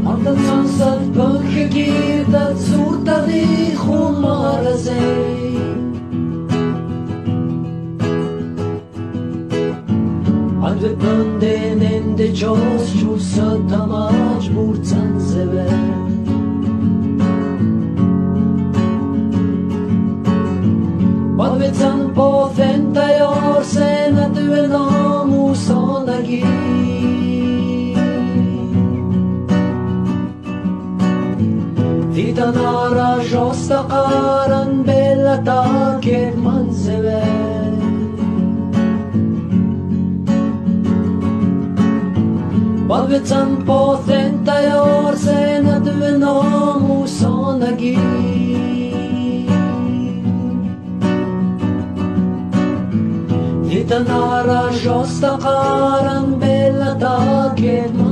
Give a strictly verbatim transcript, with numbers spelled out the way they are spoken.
Ardal sansat pönke girdat surta di khumara zey Alve pönden ende jos chusa tamaj burtsan zeve Badvetsan på femta år sen att du är namusonagi Tita nara josta qaran bella taket manzeve Badvetsan på femta år sen att du är namusonagi Tita nara josta qaran bella taket